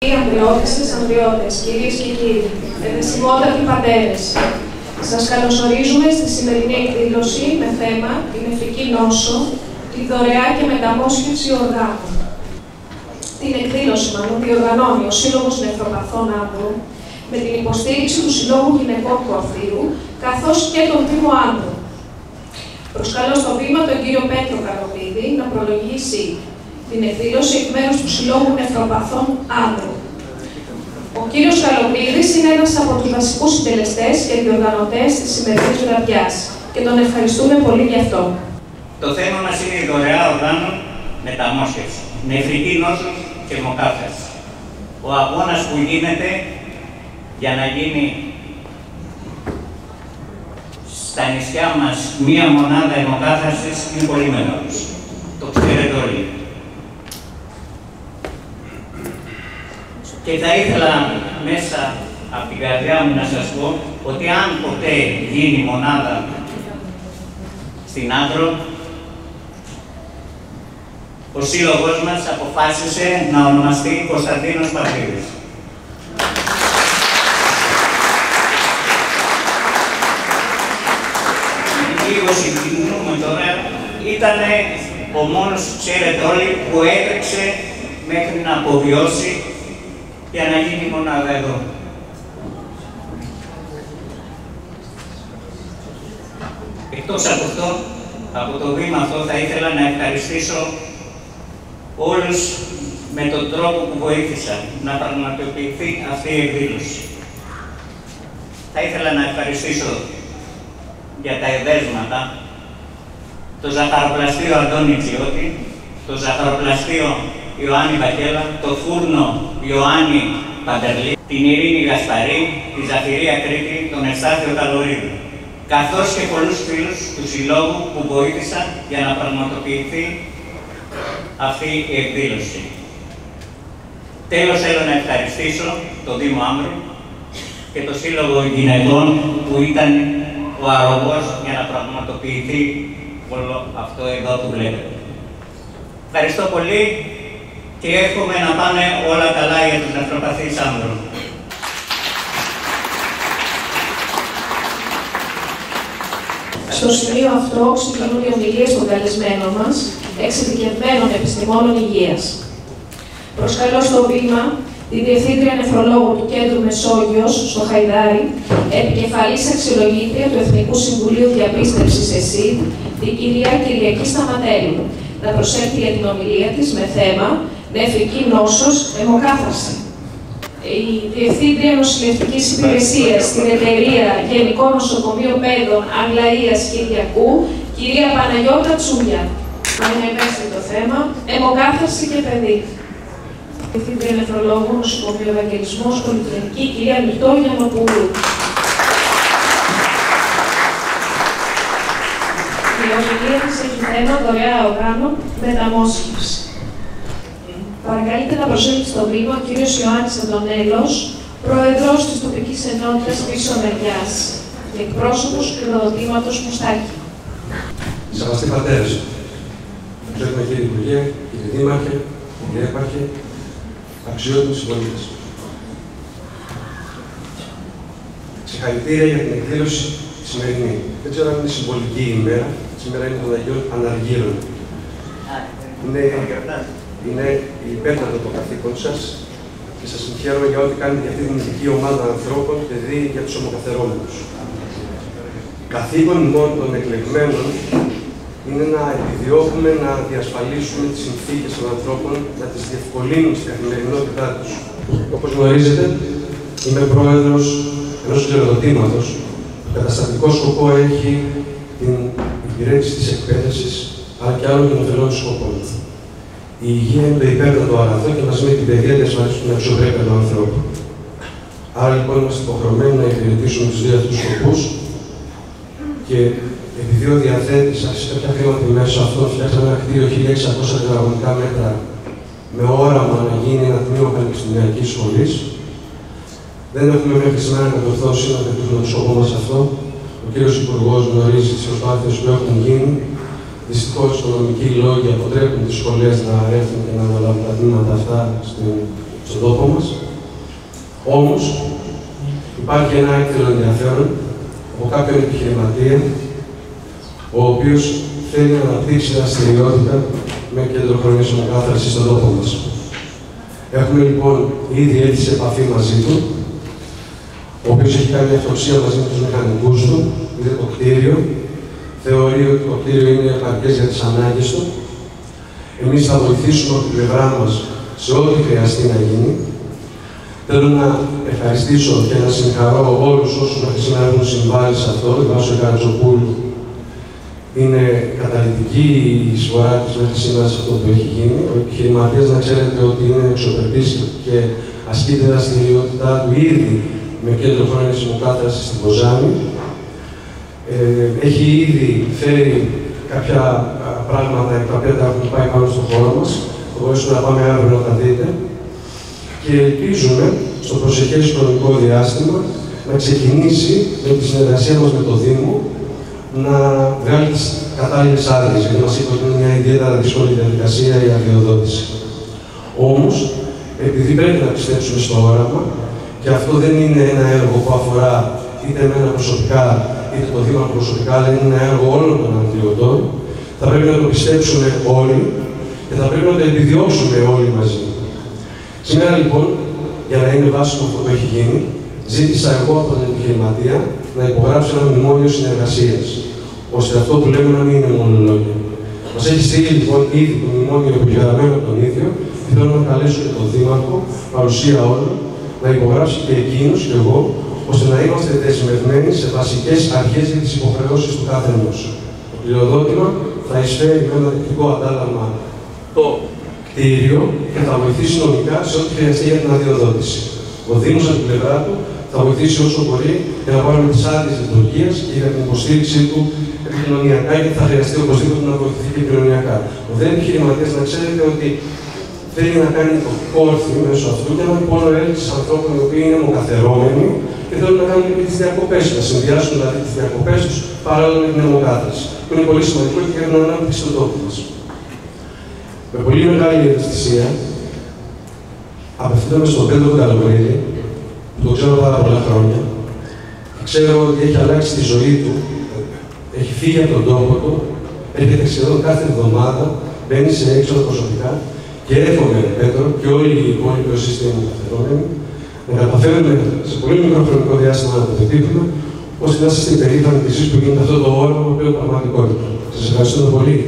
Ανδριώτισσες, ανδριώτες, κυρίες και κύριοι, ενεσιμότατοι πατέρες, σας καλωσορίζουμε στη σημερινή εκδήλωση με θέμα την νεφρική νόσο, τη δωρεά και μεταμόσχευση οργάνων. Την εκδήλωση διοργανώνει ο Σύλλογος Νεφροπαθών Άνδρων με την υποστήριξη του Συλλόγου Γυναικών του Αφρίου καθώς και τον Δήμο Άνδρων. Προσκαλώ στο βήμα τον κύριο Πέτρο Καροπίδη να προλογίσει την εκδήλωση εκ μέρους του Συλλόγου Νεφροπαθών Άνδρων. Ο κύριος Καροπίδης είναι ένας από τους βασικούς συντελεστές και διοργανωτές της σημερινής βραδιάς και τον ευχαριστούμε πολύ γι' αυτό. Το θέμα μας είναι η δωρεά οργάνων μεταμόσχευση, νεφρική νόσος και αιμοκάθαρση. Ο αγώνας που γίνεται για να γίνει στα νησιά μας μία μονάδα αιμοκάθαρσης είναι πολύ μεγάλος. Το ξέρετε όλοι. Και θα ήθελα μέσα από την καρδιά μου να σας πω ότι αν ποτέ γίνει μονάδα στην Άνδρο, ο σύλλογος μας αποφάσισε να ονομαστεί Κωνσταντίνος Παπίδης. Λίγο συγκινούμε τώρα, ήταν ο μόνος, ξέρετε όλοι, που έτρεξε μέχρι να αποβιώσει για να γίνει μονάδα εδώ. Εκτός από αυτό, από το βήμα αυτό θα ήθελα να ευχαριστήσω όλους με τον τρόπο που βοήθησαν να πραγματοποιηθεί αυτή η εκδήλωση. Θα ήθελα να ευχαριστήσω για τα εδέσματα το ζαχαροπλαστείο Αντώνη Τσιώτη, το ζαχαροπλαστείο Ιωάννη Βακέλα, το φούρνο Ιωάννη Παντελή, την Ειρήνη Γασπαρή, τη Ζαφυρία Κρήτη, τον Ευστάθιο Καλωρίδη, καθώς και πολλούς φίλους του Συλλόγου που βοήθησαν για να πραγματοποιηθεί αυτή η εκδήλωση. Τέλος, θέλω να ευχαριστήσω τον Δήμο Άνδρων και το Σύλλογο Γυναικών που ήταν ο αρρωγός για να πραγματοποιηθεί όλο αυτό εδώ που βλέπετε. Ευχαριστώ πολύ και εύχομαι να πάνε όλα καλά για τους νεφροπαθείς άνδρων. Στο σημείο αυτό ξεκινούν οι ομιλίες των καλεσμένων μας, εξειδικευμένων επιστημόνων υγείας. Προσκαλώ στο βήμα τη Διευθύντρια Νεφρολόγου του Κέντρου Μεσόγειος, στο Χαϊδάρι, επικεφαλής αξιολογήτρια του Εθνικού Συμβουλίου Διαπίστευσης ΕΣΥΔ, την κυρία Κυριακή Σταματέλου, να προσέλθει για την ομιλία της με θέμα νεφρική νόσος, αιμοκάθαρση. Η Διευθύντρια Νοσηλευτικής Υπηρεσίας στην Εταιρεία Γενικό Νοσοκομείο Παιδών Αγλαΐας Κυριακού, κυρία Παναγιώτα Τσούλια. Να είναι ευαίσθητο θέμα, αιμοκάθαρση και παιδί. Διευθύντρια Νεφρολόγου Νοσοκομείο Ευαγγελισμός Πολυκλινική, κυρία Μητώ Γιαννοπούλου. Η ομιλία της έχει θέμα δωρεά οργάνων μεταμόσχευση. Παρακαλείται να προσέλθει στο βήμα ο κύριος Ιωάννης Αντωνέλος, πρόεδρος της τοπικής ενότητας Πίσω Μεριάς, και εκπρόσωπος του κληροδοτήματος Μουστάκη. Σεβαστοί πατέρες, αξιότιμα κύριε Υπουργέ, κύριε Δήμαρχε, κύριε Έπαρχε, αξιότιμοι συμπολίτες. Συγχαρητήρια για την εκδήλωση τη σημερινή. Δεν ξέρω αν είναι συμβολική η ημέρα, σήμερα είναι των Αγίων Αναργύρων. Είναι υπέρτατο το καθήκον σας και σας συγχαίρω για ό,τι κάνετε για αυτή την ειδική ομάδα ανθρώπων, παιδί για τους ομοκαθερώμενους. Καθήκον μόνο των εκλεγμένων είναι να επιδιώκουμε να διασφαλίσουμε τις συνθήκες των ανθρώπων, να τις διευκολύνουν στην καθημερινότητά τους. Όπως γνωρίζετε, είμαι πρόεδρος ενός κληροδοτήματος που καταστατικό σκοπό έχει την υπηρέτηση της εκπαίδευσης, αλλά και άλλων κοινοφελών σκοπών. Η υγεία είναι το υπέρτατο αγαθό και μαζί με την παιδεία διασφαλίζουν την αξιοπρέπεια του ανθρώπου. Άρα λοιπόν είμαστε υποχρεωμένοι να υπηρετήσουμε τους δύο αυτούς σκοπούς και επειδή ο διαθέτης άρχισε κάποια χρήματα μέσω αυτών, φτιάξαμε ένα κτίριο 1600 τετραγωνικά μέτρα με όραμα να γίνει ένα τμήμα πανεπιστημιακής σχολής. Δεν έχουμε μέχρι σήμερα κατορθώσει να πετύχουμε το σκοπό μας αυτό. Ο κύριος Υπουργός γνωρίζει τις προσπάθειες που έχουν γίνει. Δυστυχώς, οικονομικοί λόγοι αποτρέπουν τις σχολές να έρθουν και να αναλάβουν τα τμήματα αυτά στην στον τόπο μας. Όμως, υπάρχει ένα άκρητο ενδιαφέρον από κάποιον επιχειρηματία, ο οποίος θέλει να αναπτύξει δραστηριότητα με κέντρο χρονικής ομοκάθαρσης στον τόπο μας. Έχουμε λοιπόν ήδη έρθει σε επαφή μαζί του, ο οποίος έχει κάνει αυτοψία μαζί με τους μηχανικούς του, είδε το κτίριο, θεωρεί ότι το κτίριο είναι επαρκές για τις ανάγκες του. Εμείς θα βοηθήσουμε από την πλευρά μας σε ό,τι χρειαστεί να γίνει. Θέλω να ευχαριστήσω και να συγχαρώ όλους όσους μέχρι σήμερα έχουν συμβάλει σε αυτό. Η Βάσο Καρατζοπούλου είναι καταλυτική η εισφορά της μέχρι σήμερα σε αυτό που έχει γίνει. Ο επιχειρηματίας, να ξέρετε ότι είναι εξωπερτής και ασκεί τη δραστηριότητά του ήδη με κέντρο χρόνης ομοκάθαρσης στην Κοζάνη. Έχει ήδη φέρει κάποια πράγματα τα οποία τα έχουν πάει πάνω στον χώρο μας. Θα μπορέσουμε να πάμε αύριο να τα δείτε. Και ελπίζουμε στο προσεχές χρονικό διάστημα να ξεκινήσει με τη συνεργασία μας με το Δήμο να βγάλει τις κατάλληλες άδειες, γιατί μας είπε ότι είναι μια ιδιαίτερα δύσκολη διαδικασία η αδειοδότηση. Όμως, επειδή πρέπει να πιστέψουμε στο όραμα, και αυτό δεν είναι ένα έργο που αφορά είτε εμένα προσωπικά, είτε το Δήμο προσωπικά, αλλά είναι ένα έργο όλων των αντιλωτών, θα πρέπει να το πιστέψουμε όλοι και θα πρέπει να το επιδιώξουμε όλοι μαζί. Σήμερα λοιπόν, για να είναι βάσιμο αυτό που έχει γίνει, ζήτησα εγώ από την επιχειρηματία να υπογράψει ένα μνημόνιο συνεργασίας, ώστε αυτό που λέμε να μην είναι μόνο λόγια. Μας έχει στείλει λοιπόν ήδη το μνημόνιο επιγραμμένο από τον ίδιο και θέλω να καλέσω και τον Δήμαρχο, παρουσία όλων, να υπογράψει και εκείνος και εγώ, ώστε να είμαστε δεσμευμένοι σε βασικές αρχές για τις υποχρεώσεις του κάθε ενός. Το πληροδότημα θα εισφέρει με ένα τεχνικό αντάλλαγμα το κτίριο και θα βοηθήσει νομικά σε ό,τι χρειαστεί για την αδειοδότηση. Ο Δήμος από την πλευρά του θα βοηθήσει όσο μπορεί για να πάρουμε τις άδειες λειτουργίας και για την υποστήριξή του επικοινωνιακά, γιατί θα χρειαστεί οπωσδήποτε να βοηθηθεί και επικοινωνιακά. Ο δε επιχειρηματίας, να ξέρετε ότι θέλει να κάνει το κόρθι μέσω αυτού για έναν πόνο έλξης ανθρώπων οι οποίοι είναι αιμοκαθερώμενοι και θέλουν να κάνουν και τις διακοπές τους, να συνδυάσουν δηλαδή τις διακοπές τους παράλληλα με την αιμοκάθαρση. Που είναι πολύ σημαντικό και για την ανάπτυξη του τόπου μας. Με πολύ μεγάλη ευαισθησία απευθύνομαι στον Πέτρο Καλογρίδη, που το ξέρω πάρα πολλά χρόνια. Ξέρω ότι έχει αλλάξει τη ζωή του, έχει φύγει από τον τόπο του, έρχεται σχεδόν κάθε εβδομάδα, μπαίνει σε έξοδο προσωπικά και εύχομαι, Πέτρο, και όλοι οι υπόλοιποι όσοι είστε αιμοκαθερώμενοι, να καταφέρουμε σε πολύ μικρό χρονικό διάστημα να το πετύχουμε, ώστε να είστε περήφανοι κι εσείς που γίνεται αυτό το όραμα πλέον πραγματικότητα. Σας ευχαριστώ πολύ.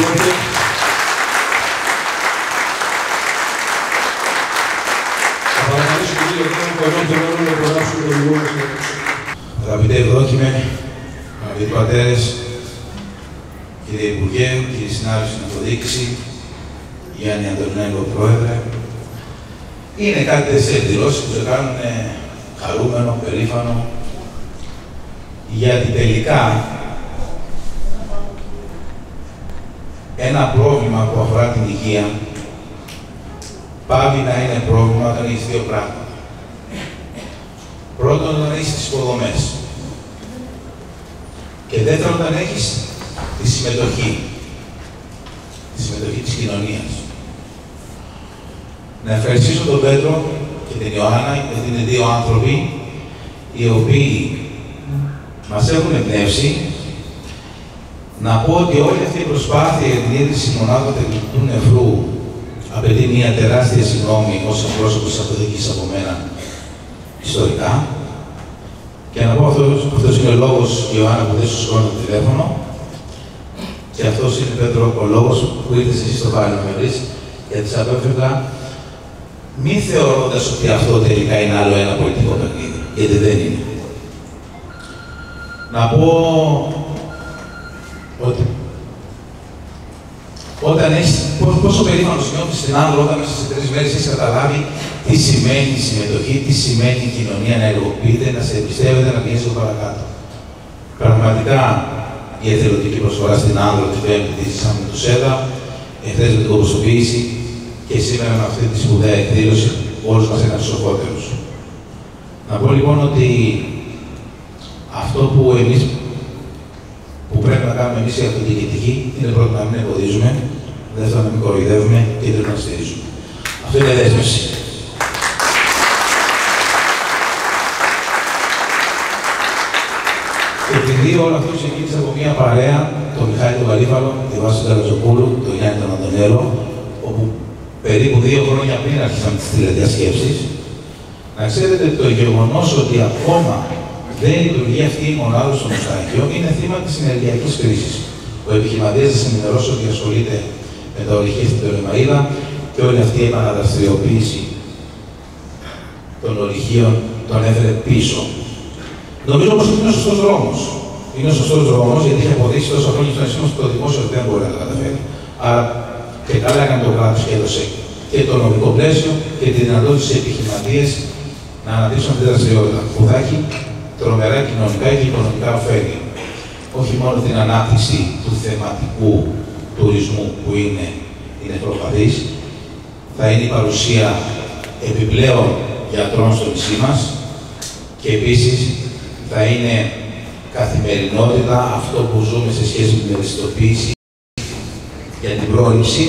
Αγαπητέ ευδόκημε, αγαπητοί πατέρες, κύριε Υπουργέ, κύριοι συνάδελφοι στην αυτοδιοίκηση, Γιάννη Αντωνέλο, Πρόεδρε, είναι κάτι τέτοιες εκδηλώσεις που σε κάνουν χαρούμενο, περήφανο, γιατί τελικά ένα πρόβλημα που αφορά την υγεία πάβει να είναι πρόβλημα όταν έχεις δύο πράγματα. Πρώτον, όταν έχεις τις υποδομές. Και δεύτερον, όταν έχεις τη συμμετοχή της κοινωνίας. Να ευχαριστήσω τον Πέτρο και την Ιωάννα, γιατί είναι δύο άνθρωποι οι οποίοι μας έχουν εμπνεύσει. Να πω ότι όλη αυτή η προσπάθεια για την ίδρυση μονάδων τεχνητού νεφρού απαιτεί μια τεράστια συγγνώμη ως εκπρόσωπος της αυτοδιοίκησης από μένα ιστορικά. Και να πω αυτός είναι ο λόγος, Ιωάννα, που δεν σου σηκώνω το τηλέφωνο. Και αυτός είναι, Πέτρο, ο λόγος που ήρθες εσύ στο πάλι να με βρεις, γιατί σας απέφευγα, μη θεωρώντας ότι αυτό τελικά είναι άλλο ένα πολιτικό παιχνίδι, γιατί δεν είναι. Να πω ότι όταν έχεις, πόσο περήφανος νιώθεις στην Άνδρο όταν μέσα σε 3 μέρες έχεις καταλάβει τι σημαίνει η συμμετοχή, τι σημαίνει η κοινωνία να ενεργοποιείται, να σε εμπιστεύεται, να πηγαίνει στο παρακάτω. Πραγματικά η εθελοντική προσφορά στην Άνδρο την Πέμπτη τη ζήσαμε με το ΣΕΔΑ, εχθές με την κομποστοποίηση και σήμερα με αυτή τη σπουδαία εκδήλωση όλους μας έκανε σοφότερους. Να πω λοιπόν ότι αυτό που εμείς που πρέπει να κάνουμε εμείς οι αυτοδιοικητικοί είναι πρώτον να μην εμποδίζουμε, δεύτερον να μην κοροϊδεύουμε και τρίτον να στηρίζουμε. Αυτό είναι δέσμευση. επειδή όλο αυτό ξεκίνησε από μια παρέα, τον Μιχάλη τον Γαρίφαλο, τη Βάση του Καλαζοπούλου, τον Γιάννη τον Αντωνέλο, όπου περίπου 2 χρόνια πριν άρχισαν τις τηλεδιασκέψεις, να ξέρετε το γεγονός ότι ακόμα δεν λειτουργεί αυτή η μονάδα στο Μουστάκιο είναι θύμα της ενεργειακής κρίσης. Ο επιχειρηματίας της ενημερώσει ότι ασχολείται με τα ορυχεία στην Τολεμαΐδα και όλη αυτή η επαναδραστηριοποίηση των ορυχείων τον έφερε πίσω. Νομίζω πως είναι ο σωστός δρόμος. Είναι ο σωστός δρόμος γιατί έχει αποδείξει τόσα χρόνια στο νησί μας το δημόσιο δεν μπορεί να τα καταφέρει. Άρα και καλά έκανε το κράτος και έδωσε και το νομικό πλαίσιο και τη δυνατότητα στις επιχειρηματίες να αναπτύξουν αυτή τη δραστηριότητα που θα έχει τρομερά κοινωνικά και οικονομικά ωφέλη. Όχι μόνο την ανάπτυξη του θεματικού τουρισμού που είναι η νευροπαθής, θα είναι η παρουσία επιπλέον γιατρών στο νησί μας και επίσης θα είναι καθημερινότητα αυτό που ζούμε σε σχέση με την ευαισθητοποίηση για την πρόληψη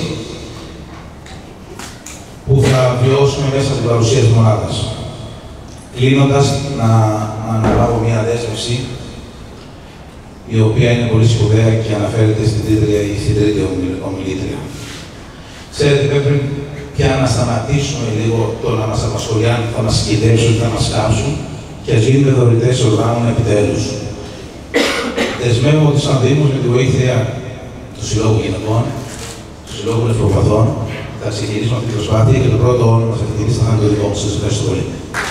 που θα βιώσουμε μέσα στην παρουσία της μονάδας. Κλείνοντας, να αναλάβω μια δέσμευση η οποία είναι πολύ σπουδαία και αναφέρεται στην τρίτη ομιλήτρια. Ξέρετε, πρέπει πια να σταματήσουμε λίγο το να μας απασχολεί αν θα μας κυδέψουν, θα μας κάψουν και ας γίνουμε δωρητές οργάνων επιτέλους. Δεσμεύω ότι σαν Δήμος με τη βοήθεια του Συλλόγου Γυναικών, του Συλλόγου Νευροπαθών, θα ξεκινήσουμε αυτή την προσπάθεια και το πρώτο όνομα μας επιτυχήσει θα είναι το δικό μου. Σας ευχαριστώ πολύ.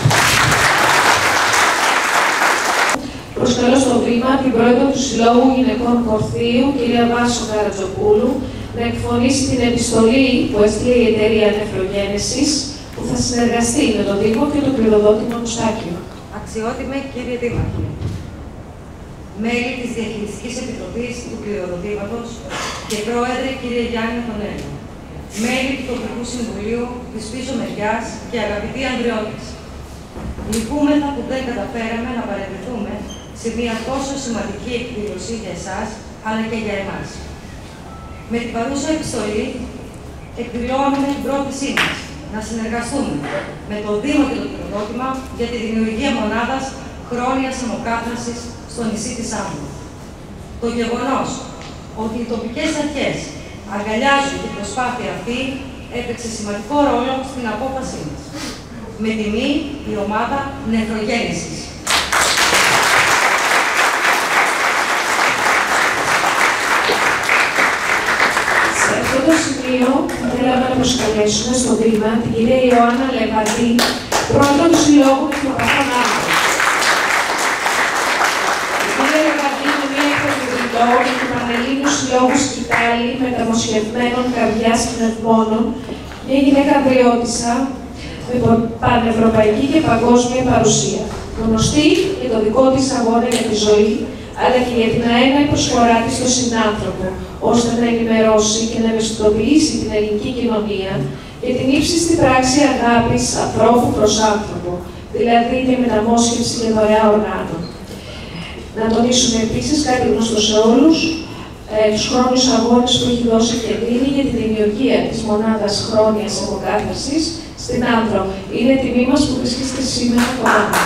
Προσκαλώ στο βήμα την πρόεδρο του Συλλόγου Γυναικών Κορθείου, κυρία Βάσο Καρατζοπούλου, να εκφωνήσει την επιστολή που έστειλε η εταιρεία Νεφρογένεσης, που θα συνεργαστεί με τον Δήμο και το κληροδότημα Μουστάκιο. Αξιότιμε κύριε Δήμαρχε, μέλη της Διαχειριστικής Επιτροπής του Κληροδοτήματος και πρόεδρε κύριε Γιάννη Αντωνέλο, μέλη του Τοπικού Συμβουλίου της πίσω μεριάς και αγαπητοί Ανδριώτες. Λυπούμεθα που δεν καταφέραμε να παρευρεθούμε σε μια τόσο σημαντική εκδήλωση για εσάς, αλλά και για εμάς. Με την παρούσα επιστολή εκδηλώνουμε την πρόθεσή μας να συνεργαστούμε με το Δήμο και το Κληροδότημα για τη δημιουργία μονάδας χρόνιας αιμοκάθαρσης στο νησί της Άμμου. Το γεγονός ότι οι τοπικές αρχές αγκαλιάζουν την προσπάθεια αυτή έπαιξε σημαντικό ρόλο στην απόφασή μας. Με τιμή η ομάδα Νεφρογένεσης. Σε αυτό το σημείο θέλαμε να προσκαλέσουμε στο βήμα την κυρία Ιωάννα Λεβαντή, πρόεδρο του Συλλόγου Νεφροπαθών Άμμου. Η κυρία Λεβαντή είναι μία εκπαιδευτικό του Πανελλήνιου Συλλόγου Σκυτάλη Μεταμοσχευμένων Καρδιάς Πνευμόνων, μια γυναίκα Ανδριώτισσα με πανευρωπαϊκή και παγκόσμια παρουσία. Γνωστή για το δικό της αγώνα για τη ζωή, αλλά και για την αέναη προσφορά της στον συνάνθρωπο, ώστε να ενημερώσει και να ευαισθητοποιήσει την ελληνική κοινωνία για την ύψιστη πράξη αγάπης ανθρώπου προς άνθρωπο, δηλαδή τη μεταμόσχευση και δωρεά οργάνων. Να τονίσουμε επίσης κάτι γνωστό σε όλους, τους χρόνιους αγώνες που έχει δώσει και δίνει για τη δημιουργία της μονάδας χρόνιας αιμοκάθαρσης στην Άνδρο. Είναι τιμή μας που βρίσκεστε σήμερα κοντά μας.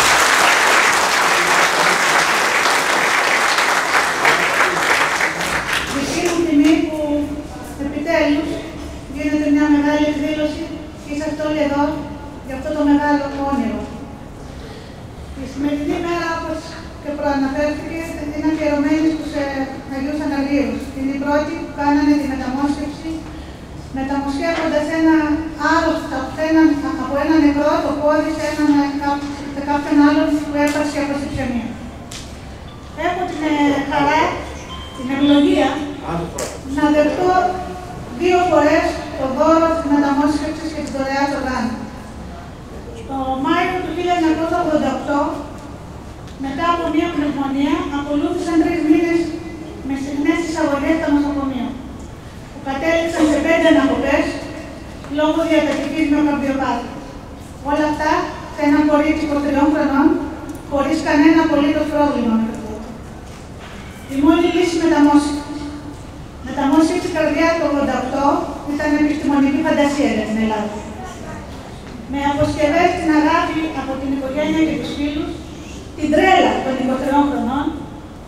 Δική μου τιμή που επιτέλους γίνεται μια μεγάλη εκδήλωση και είσαστε όλοι εδώ για αυτό το μεγάλο όνειρο. Η σημερινή μέρα, όπως και προαναφέρθηκε, είναι αφιερωμένη στους Αγίους Αναγίους. Είναι η πρώτη που κάνανε τη μεταμόσχευση, μεταμοσχεύοντας ένα άρρωστο από ένα νεκρό το πόδι σε κάποιον άλλον που έπαρξε από συψιονία. Έχω την χαρά, την ευλογία να δεχτώ 2 φορές το δώρο της μεταμόσχευσης και της δωρεάς οργάνου. Το Μάιο του 1988, μετά από μια πνευμονία, ακολούθησαν 3 μήνες με συχνές εισαγωγές στα νοσοκομεία, που κατέληξαν σε 5 ανακοπές λόγω διατατικής μυοκαρδιοπάθειας. Όλα αυτά σε ένα κορίτσι 23 χρονών, χωρίς κανένα απολύτως πρόβλημα με αυτό. Η μόνη λύση μεταμόσχευση καρδιάς το 88 ήταν επιστημονική φαντασία για την Ελλάδα. Με αποσκευές στην αγάπη από την οικογένεια και τους φίλους, την τρέλα των 23 χρονών,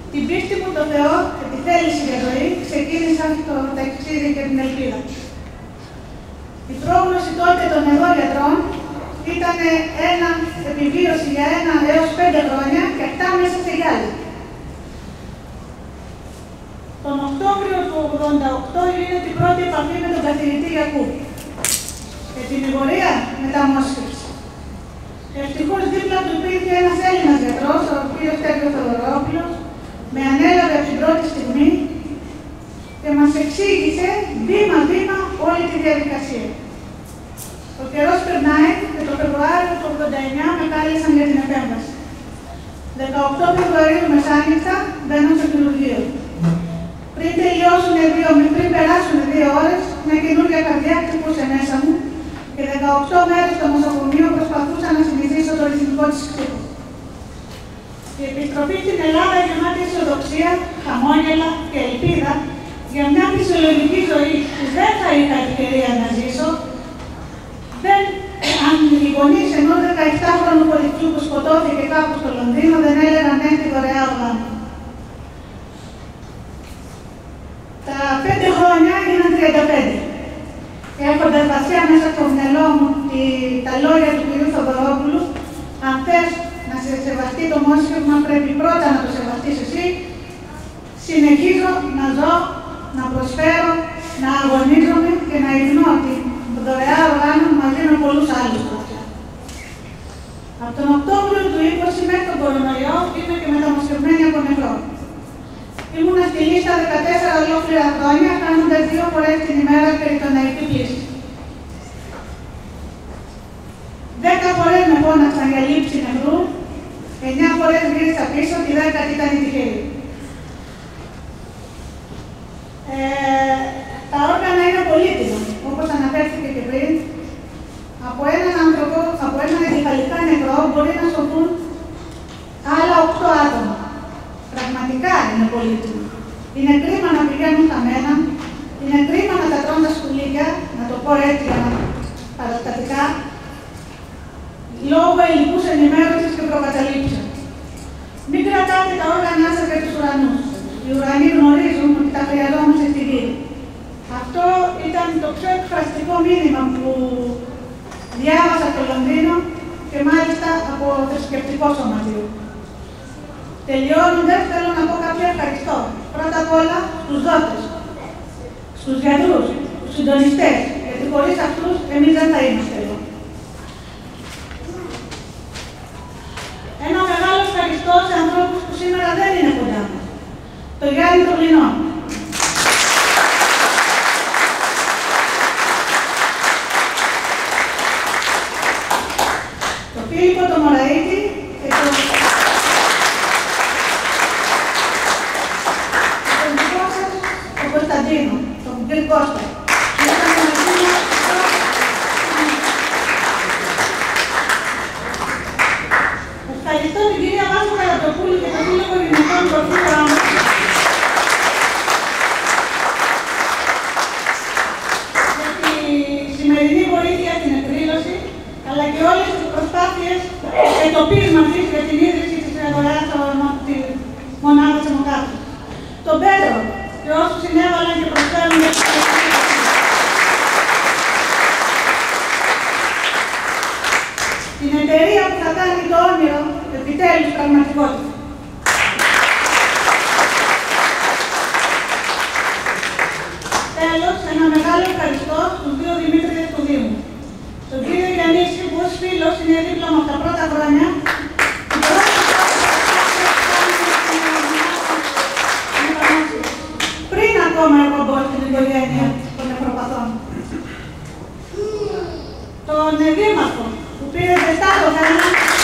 την πίστη μου το Θεό και τη θέληση για ζωή, ξεκίνησα το ταξίδι και την ελπίδα. Η πρόγνωση τότε των εδώ γιατρών ήταν επιβίωση για 1 έως 5 χρόνια και αυτά μέσα σε γυάλια. Τον Οκτώβριο του 1988 γίνεται η πρώτη επαφή με τον καθηγητή Γιακού και την πορεία μεταμόσχευση. Ευτυχώς δίπλα του υπήρχε ένας Έλληνας γιατρός, ο κ. Στέλιος Θεοδωρόπουλος, με ανέλαβε από την πρώτη στιγμή και μας εξήγησε βήμα-βήμα όλη τη διαδικασία. Ο καιρός περνάει και το Φεβρουάριο του 1989 με κάλεσαν για την επέμβαση. 18 Φεβρουαρίου μεσάνυχτα μπαίνω στο χειρουργείο. Πριν περάσουν 2 ώρες, μια καινούργια καρδιά χτυπούσε μέσα μου και 18 μέρες στο νοσοκομείο προσπαθούσα να συνηθίσω το ρυθμικό της χτύπου. Η επιστροφή στην Ελλάδα γεμάτη αισιοδοξία, χαμόγελα και ελπίδα για μια φυσιολογική ζωή που δεν θα είχα ευκαιρία να ζήσω, αν οι γονείς ενός 17χρονου κοριτσιού που σκοτώθηκε κάπου στο Λονδίνο δεν έλεγαν ναι τη δωρεά οργάνωση. Τα 5 χρόνια έγιναν 35. Έχοντας βαθιά μέσα στο μυαλό μου τα λόγια του κ. Θοδωρόπουλου, αν θες να σε σεβαστεί το μόσχευμα, πρέπει πρώτα να το σεβαστείς εσύ. Συνεχίζω να ζω, να προσφέρω, να αγωνίζομαι και να ειρηνώ την δωρεά οργάνωση μαζί με πολλούς άλλους. Από τον Οκτώβριο του 20 μέχρι τον κορονοϊό είμαι και μεταμοσχευμένη από νεκρό. Ήμουνα στη λίστα 14 ολόκληρα χρόνια, κάνοντας 2 φορές την ημέρα περιτοναϊκή πλήση. 10 φορές με φώναξαν για λήψη νεκρού, 9 φορές γύρισα πίσω, τη 10η ήταν η τυχερή. Τα όργανα είναι πολύτιμα, όπως αναφέρθηκε και πριν. Από έναν άνθρωπο, από έναν εγκεφαλικά νεκρό, μπορεί να σωθούν άλλα 8 άτομα. Πραγματικά είναι πολύτιμο. Είναι κρίμα να πηγαίνουν χαμένα, είναι κρίμα να τα τρώνε τα σκουλίκια, να το πω έτσι παραστατικά, λόγω ελλειπούς ενημέρωσης και προκαταλήψεων. Μην κρατάτε τα όργανά σας για τους ουρανούς. Οι ουρανοί γνωρίζουν ότι τα χρειαζόμαστε στη γη. Αυτό ήταν το πιο εκφραστικό μήνυμα που διάβασα στο Λονδίνο και μάλιστα από θρησκευτικό σωματείο. Τελειώνοντας, θέλω να πω κάποιο ευχαριστώ. Πρώτα απ' όλα στους δότες, στους γιατρούς, στους συντονιστές, γιατί χωρίς αυτούς εμείς δεν θα είμαστε εδώ. Ένα μεγάλο ευχαριστώ σε ανθρώπους που σήμερα δεν είναι κοντά μας. Το Γιάννη τον Λινό. Το Φίλιππο τον Μωραΐτη και τον δικό σας, τον Κωνσταντίνο, τον κ. Κώστα. Ευχαριστώ την κυρία Βάσο Καρατοπούλου και τον Σύλλογο Γυναικών Προφήτωρα μου για τη σημερινή βοήθεια στην εκδήλωση, αλλά και όλες τις προσπάθειες εντοπίσματος για την ίδρυση της αγοράς της μονάδας Αιμοκάτω. Τον Πέτρο και όσους συνέβαλαν και προσφέρουν για την την εταιρεία που θα κάνει το όνειρο επιτέλους πραγματικότητα. Τέλος, ένα μεγάλο ευχαριστώ στους 2 Δημήτριδες του Δήμου. Τον κύριο Γιαννίση, που ως φίλος είναι δίπλα μου από τα πρώτα χρόνια, πριν ακόμα εγώ μπω στην οικογένεια των νευροπαθών. Τον Δήμαρχο, που πήρε ζεστά το θέμα,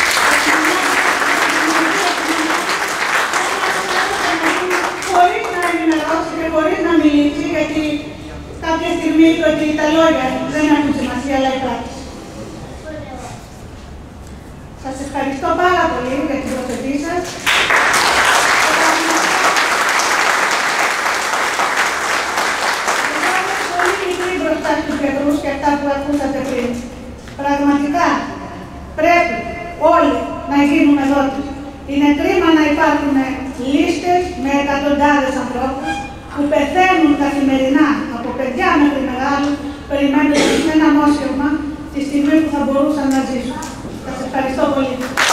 χωρίς να ενημερώσει και χωρίς να μιλήσει, γιατί κάποια στιγμή είπε ότι τα λόγια δεν έχουν σημασία, αλλά η πράξη. Σας ευχαριστώ πάρα πολύ για την προσοχή σας. Είμαι πολύ μικρή μπροστά στους γιατρούς και αυτά που ακούσατε πριν. Πραγματικά πρέπει όλοι να γίνουμε δότες. Είναι κρίμα να υπάρχουν λίστες με εκατοντάδες ανθρώπους που πεθαίνουν καθημερινά από παιδιά μέχρι μεγάλους, περιμένοντας ένα νόσημα τη στιγμή που θα μπορούσαν να ζήσουν. Σας ευχαριστώ πολύ.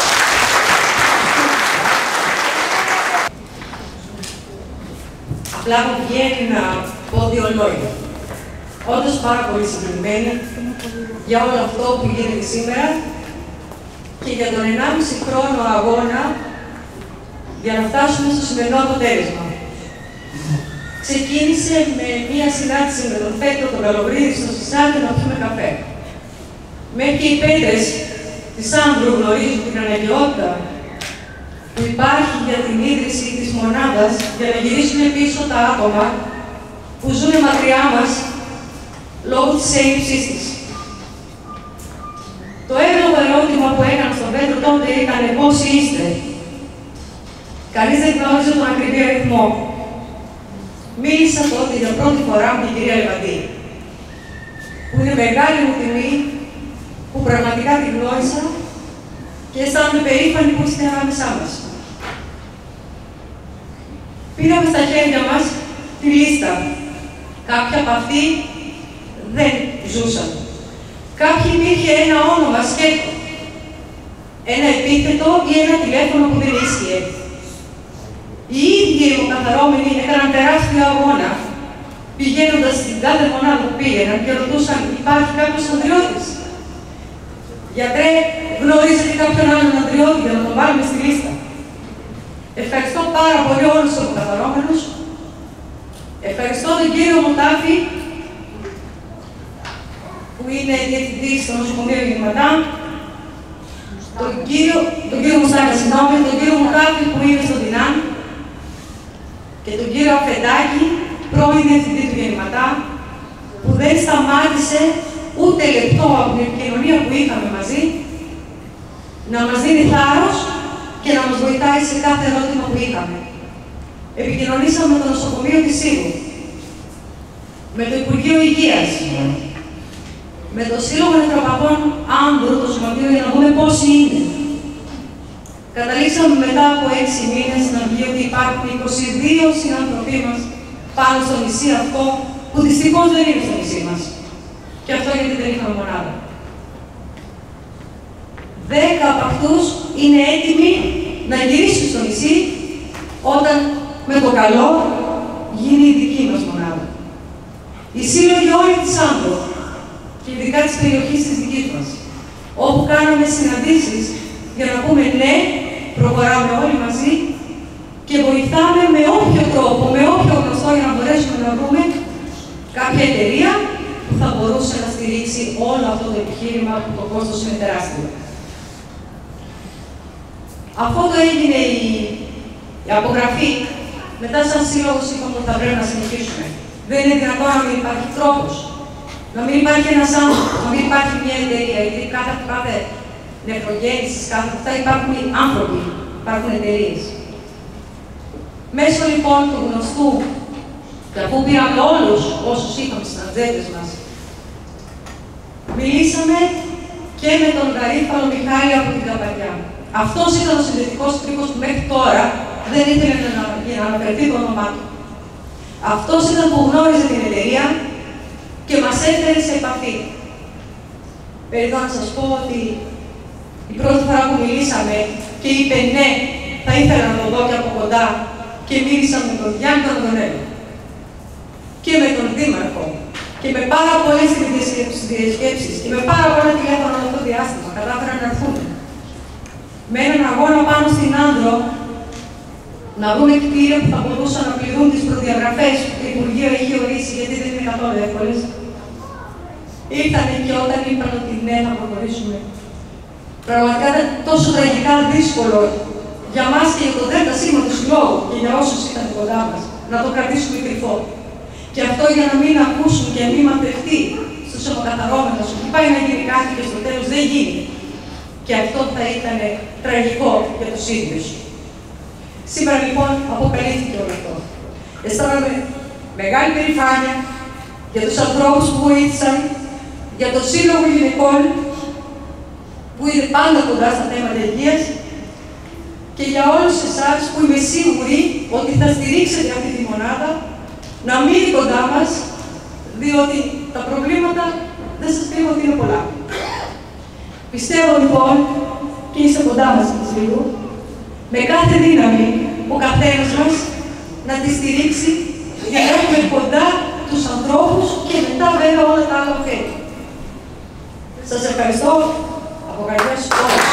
Απλά μου βγαίνει να πω δύο λόγια. Όντως πάρα πολύ συγκεκριμένη για όλο αυτό που γίνεται σήμερα και για τον 1,5 χρόνο αγώνα για να φτάσουμε στο σημερινό αποτέλεσμα. Ξεκίνησε με μία συνάντηση με τον Πέτρο τον Καλογρίδη στο Σισάτι να πιούμε καφέ. Μέχρι και οι πέτρες της Άνδρου γνωρίζουν την αναγκαιότητα που υπάρχει για την ίδρυση της μονάδας για να γυρίσουν πίσω τα άτομα που ζουν μακριά μας λόγω της έλλειψής της. Το εύλογο ερώτημα που έκανα στον Πέτρο τότε ήταν πόσοι είστε. Κανείς δεν γνώριζε τον ακριβή αριθμό. Μίλησα τότε για πρώτη φορά με την κυρία Λεβαντή, που είναι μεγάλη μου τιμή που πραγματικά την γνώρισα και αισθάνομαι περήφανη που είστε ανάμεσά μας. Πήραμε στα χέρια μας τη λίστα. Κάποιοι από αυτοί δεν ζούσαν. Κάποιοι υπήρχε ένα όνομα σκέτο, ένα επίθετο ή ένα τηλέφωνο που δεν ίσχυε. Οι ίδιοι οι καθαρώμενοι έκαναν τεράστιο αγώνα, πηγαίνοντας στην κάθε μονάδα που πήγαιναν και ρωτούσαν: υπάρχει κάποιος ανδριώτης. Γιατρέ, γνωρίζετε κάποιον άλλον ανδριώτη για να τον βάλουμε στη λίστα. Ευχαριστώ πάρα πολύ όλους τους καθαρώμενους. Ευχαριστώ τον κύριο Μουτάφη, που είναι διευθυντής στο νοσοκομείο Γεννηματά, τον κύριο Μουστάκα, συγγνώμη, τον κύριο Μουτάφη που είναι στο Δυνάμ και τον κύριο Αφεντάκη, πρώην διευθυντή του Γεννηματά, που δεν σταμάτησε ούτε λεπτό από την επικοινωνία που είχαμε μαζί να μας δίνει θάρρος και να μας βοηθάει σε κάθε ερώτημα που είχαμε. Επικοινωνήσαμε με το νοσοκομείο της Σύγου, με το Υπουργείο Υγείας, με το Σύλλογο Νεκροπαθών Άνδρου, το Σωματείο, για να δούμε πόσοι είναι. Καταλήξαμε μετά από 6 μήνες να βγει ότι υπάρχουν 22 συνανθρωποί μας πάνω στο νησί αυτό, που δυστυχώς δεν είναι στο νησί μας. Και αυτό γιατί δεν είχαμε μονάδα. 10 από αυτούς είναι έτοιμοι να γυρίσουν στο νησί όταν με το καλό γίνει η δική μας μονάδα. Οι σύλλογοι όλοι της Άνδρου, και ειδικά της περιοχής της δικής μας, όπου κάναμε συναντήσεις για να πούμε ναι, προχωράμε όλοι μαζί και βοηθάμε με όποιο τρόπο, με όποιο γνωστό για να μπορέσουμε να βρούμε κάποια εταιρεία που θα μπορούσε να στηρίξει όλο αυτό το επιχείρημα που το κόστος είναι τεράστιο. Αφού το έγινε η απογραφή, μετά σαν σύλλογος είπαμε ότι θα πρέπει να συνεχίσουμε. Δεν είναι δυνατόν να μην υπάρχει τρόπος, να μην υπάρχει ένας άνθρωπος, να μην υπάρχει μια εταιρεία, γιατί κάθε νευρογέννησης, κάθε αυτά υπάρχουν άνθρωποι, υπάρχουν εταιρείες. Μέσω λοιπόν του γνωστού, και αφού πήραμε όλους όσους είχαμε στις ατζέντες μας, μιλήσαμε και με τον Γαρίφαλο Μιχάλη από την Καπαριά. Αυτός ήταν ο συνδετικός κρίκος που μέχρι τώρα δεν ήθελε να αναφερθεί το όνομά του. Αυτός ήταν που γνώριζε την εταιρεία και μας έφερε σε επαφή. Περιδώ να σας πω ότι η πρώτη φορά που μιλήσαμε και είπε ναι, θα ήθελα να το δω και από κοντά, και μίλησα με τον Γιάννη τον Αντωνέλο και με τον Δήμαρχο και με πάρα πολλές διασκέψεις και με πάρα πολλά τηλέφωνα αυτό το διάστημα κατάφεραν να έρθουν. Με έναν αγώνα πάνω στην Άνδρο να βρούμε κτίρια που θα μπορούσαν να πληρούν τις προδιαγραφές που το Υπουργείο έχει ορίσει, γιατί δεν είναι καθόλου εύκολες. Ήρθανε και όταν είπαν ότι ναι, θα προχωρήσουμε. Πραγματικά ήταν τόσο τραγικά δύσκολο για μας και για το ΔΣ του Συλλόγου και για όσους ήταν κοντά μας να το κρατήσουμε κρυφό. Και αυτό για να μην ακούσουν και μην μαθευτεί στους ομοκαθαρώμενους ότι πάει να γίνει κάτι και στο τέλος δεν γίνει. Και αυτό θα ήταν τραγικό για τους ίδιους. Σήμερα λοιπόν αποκαλύφθηκε όλο αυτό. Αισθάνομαι μεγάλη περηφάνεια για τους ανθρώπους που βοήθησαν, για το Σύλλογο Γυναικών που είναι πάντα κοντά στα θέματα υγείας και για όλους εσάς που είμαι σίγουρη ότι θα στηρίξετε αυτή τη μονάδα, να μείνει κοντά μας, διότι τα προβλήματα δεν σας κρύβω ότι είναι πολλά. Πιστεύω λοιπόν, και είστε κοντά μας λίγο, με κάθε δύναμη ο καθένας μας να τη στηρίξει για να έχουμε κοντά τους ανθρώπους και μετά βέβαια όλα τα άλλα ωφέλη. Σας ευχαριστώ από καρδιάς όλους.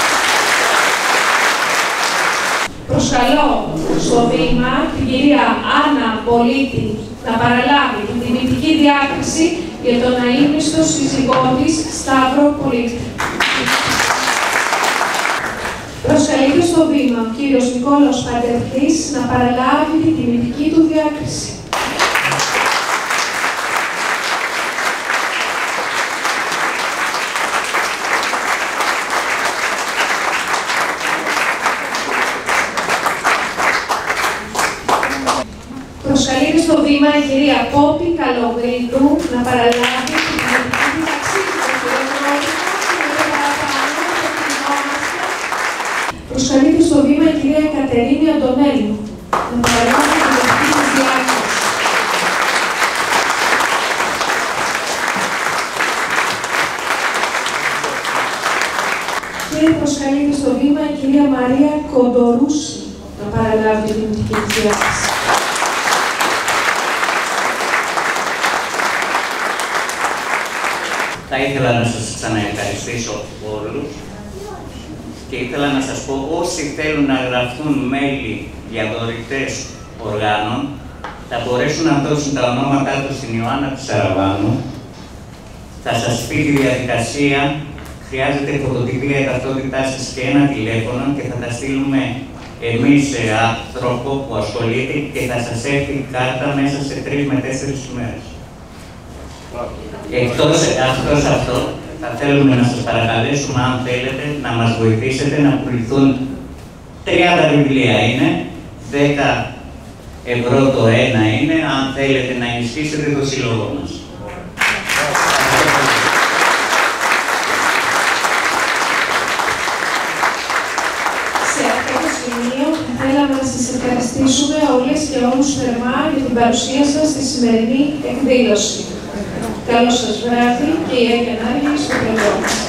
Προσκαλώ στο βήμα την κυρία Άννα Πολίτη να παραλάβει την τιμητική διάκριση για τον αείμνηστο σύζυγό της Σταύρο Πολίτη. Προσκαλείται στο βήμα ο κύριος Νικόλαος Παντελής να παραλάβει την τιμητική του διάκριση. Προσκαλείται στο βήμα η κυρία Πόπη Καλογρίνου να παραλάβει την τιμητική διάκριση του Πρωθυπουργού και παραπάνω προσκαλείται στο βήμα η κυρία Κατερίνη Αντωνέλου να παραλάβει την τιμητική της διάκριση. Και προσκαλείται στο βήμα η κυρία Μαρία Κοντορούση να παραλάβει την τιμητική της διάκριση. Θα ήθελα να σας ξαναευχαριστήσω όλους και ήθελα να σας πω όσοι θέλουν να γραφτούν μέλη για δωρητές οργάνων θα μπορέσουν να δώσουν τα ονόματά τους στην Ιωάννα Ψαραβάνου. Θα σας πει τη διαδικασία, χρειάζεται φωτοτυπία η ταυτότητά σας και ένα τηλέφωνο και θα τα στείλουμε εμείς σε άνθρωπο που ασχολείται και θα σας έρθει η κάρτα μέσα σε 3 με 4 ημέρες. Εκτός αυτό, θα θέλουμε να σας παρακαλέσουμε, αν θέλετε, να μας βοηθήσετε να πουληθούν 30 βιβλία είναι, 10 ευρώ το ένα είναι, αν θέλετε να ενισχύσετε το σύλλογο μας. Σε αυτό το σημείο θέλαμε να σας ευχαριστήσουμε όλες και όλους θερμά για την παρουσία σας στη σημερινή εκδήλωση. Καλό σας βράδυ και η Αγία Ανάγκη στο πλευρό μας.